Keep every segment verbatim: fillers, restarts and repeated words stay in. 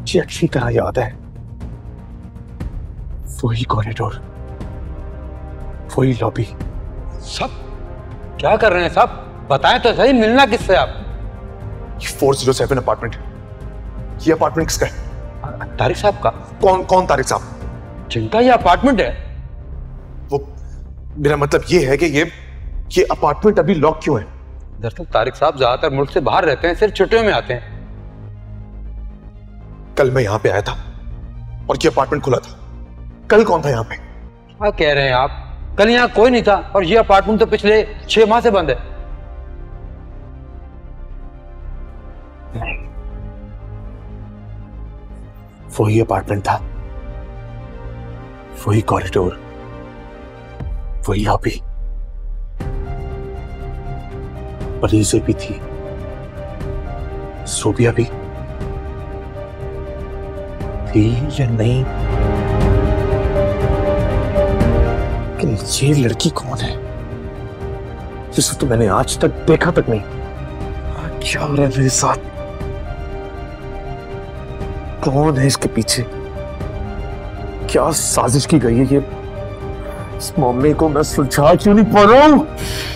मुझे अच्छी तरह याद है, वही कॉरिडोर, वही लॉबी। सब क्या कर रहे हैं साहब? बताएं तो सही, मिलना किससे आप? Four zero seven apartment. ये अपार्टमेंट किसका है? तारिक साहब का। कौन कौन तारिक साहब? जिनका ये अपार्टमेंट है। वो मेरा मतलब ये है कि ये ये अपार्टमेंट अभी लॉक क्यों है? दरअसल तारिक साहब ज्यादातर मुल्क से बाहर रहते हैं, सिर्फ छुट्टियों में आते हैं। कल मैं यहाँ पे आया था और ये अपार्टमेंट खुला था। कल कौन था यहाँ पे? क्या कह रहे हैं आप? कल यहाँ कोई नहीं था और ये अपार्टमेंट तो पिछले छह माह से बंद है। नहीं, वही अपार्टमेंट था, वही कॉरिडोर, वही लॉबी। परीज़े भी थी, सोबिया भी थी या नहीं? लेकिन ये लड़की कौन है जिसे तो मैंने आज तक देखा तक नहीं? क्या हो रहा है मेरे साथ? कौन है इसके पीछे? क्या साजिश की गई है? ये इस मामले को मैं सुलझा क्यों नहीं पा रहा हूं?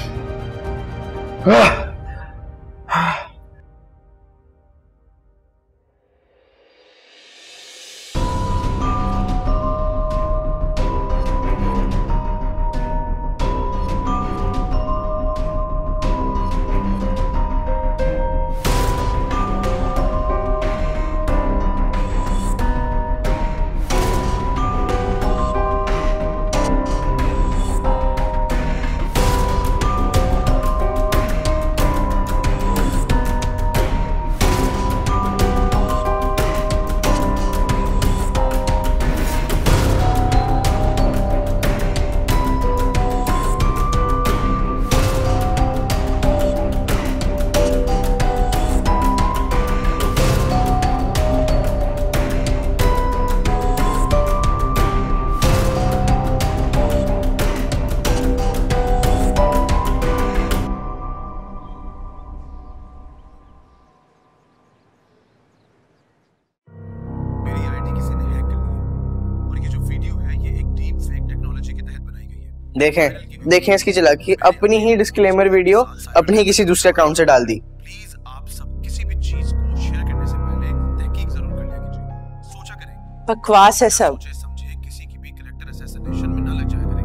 देखें देखें इसकी चालाकी, अपनी ही डिस्क्लेमर वीडियो अपनी किसी दूसरे अकाउंट से डाल दी। प्लीज आप सब किसी भी चीज को शेयर करने से पहले तहकीक जरूर कर लिया कीजिए। सोचा करें, बकवास है सब। समझे किसी की भी कैरेक्टर असैसिनेशन में ना लग जाया करें।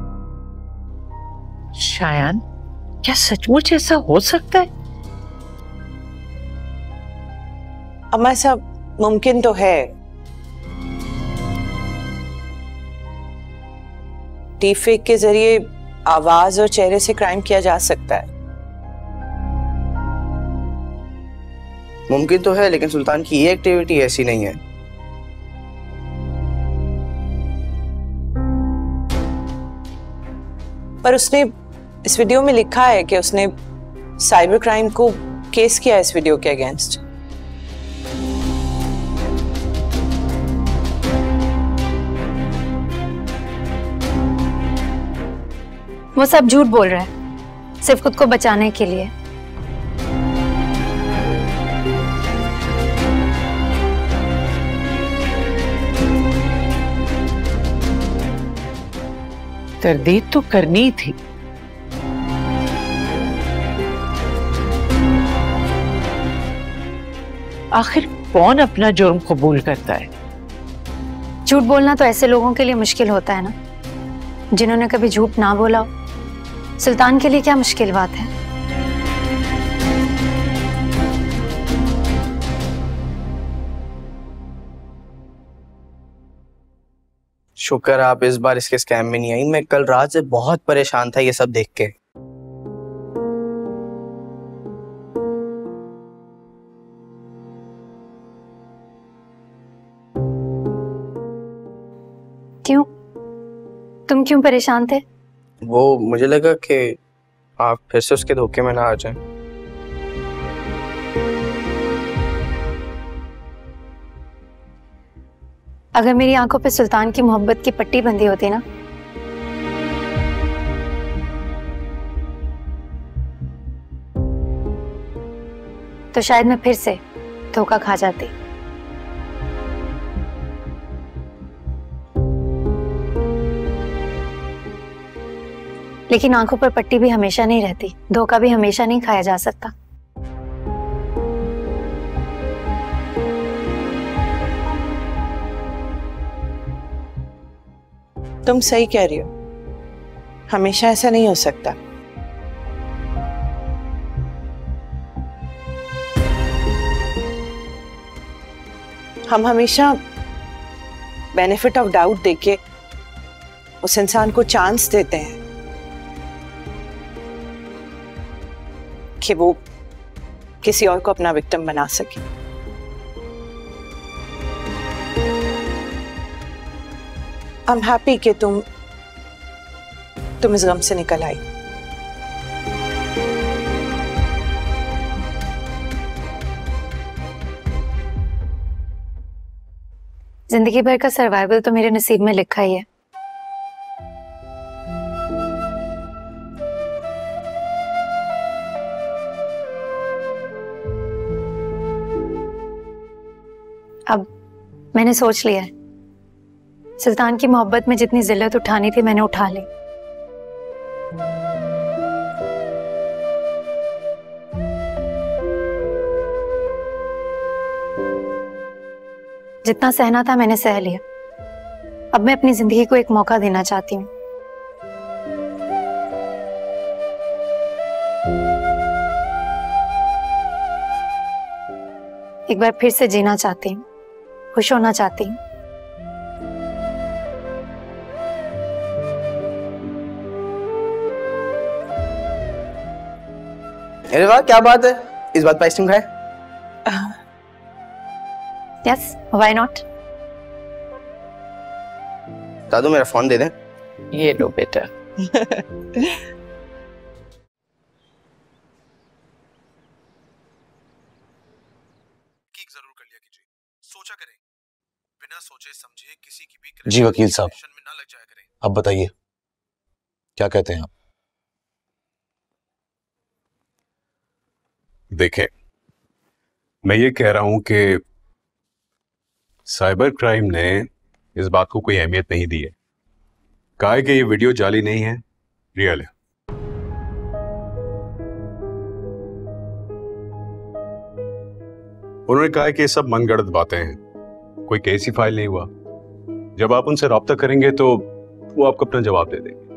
शायान, क्या सचमुच ऐसा हो सकता है? अम्मा सब मुमकिन तो है। डीफेक के जरिए आवाज और चेहरे से क्राइम किया जा सकता है। मुमकिन तो है, लेकिन सुल्तान की ये एक्टिविटी ऐसी नहीं है। पर उसने इस वीडियो में लिखा है कि उसने साइबर क्राइम को केस किया इस वीडियो के अगेंस्ट। वो सब झूठ बोल रहा है, सिर्फ खुद को बचाने के लिए। तरदीद तो करनी थी। आखिर कौन अपना जुर्म कबूल करता है? झूठ बोलना तो ऐसे लोगों के लिए मुश्किल होता है ना, जिन्होंने कभी झूठ ना बोला हो। सुल्तान के लिए क्या मुश्किल बात है? शुक्र आप इस बार इसके स्कैम में नहीं आई। मैं कल रात से बहुत परेशान था ये सब देख के। क्यों? तुम क्यों परेशान थे? वो मुझे लगा कि आप फिर से उसके धोखे में ना आ जाएं। अगर मेरी आंखों पे सुल्तान की मोहब्बत की पट्टी बंधी होती ना, तो शायद मैं फिर से धोखा खा जाती। लेकिन आंखों पर पट्टी भी हमेशा नहीं रहती, धोखा भी हमेशा नहीं खाया जा सकता। तुम सही कह रही हो, हमेशा ऐसा नहीं हो सकता। हम हमेशा बेनिफिट ऑफ डाउट देके उस इंसान को चांस देते हैं कि वो किसी और को अपना विक्टिम बना सके। आई एम हैप्पी कि तुम तुम इस गम से निकल आई। जिंदगी भर का सर्वाइवल तो मेरे नसीब में लिखा ही है। अब मैंने सोच लिया है, सुल्तान की मोहब्बत में जितनी जिल्लत उठानी थी मैंने उठा ली। जितना सहना था मैंने सह लिया। अब मैं अपनी जिंदगी को एक मौका देना चाहती हूँ। एक बार फिर से जीना चाहती हूँ, खुश होना चाहती हूँ। अरे वाह, क्या बात है, इस बात पर आइसक्रीम खाए? Yes, why not. दादू मेरा फोन दे दें। ये लो बेटा। जरूर कर लिया कीजिए, सोचा करें, बिना सोचे समझे किसी की भी जी वकील साहब, में ना लग जाया करें। अब बताइए क्या कहते हैं आप? देखें, मैं ये कह रहा हूं कि साइबर क्राइम ने इस बात को कोई अहमियत नहीं दी है। कहा है कि ये वीडियो जाली नहीं है, रियल है। उन्होंने कहा है कि ये सब मनगढ़ंत बातें हैं, कोई केस ही फाइल नहीं हुआ। जब आप उनसे रब्ता करेंगे तो वो आपको अपना जवाब दे देंगे।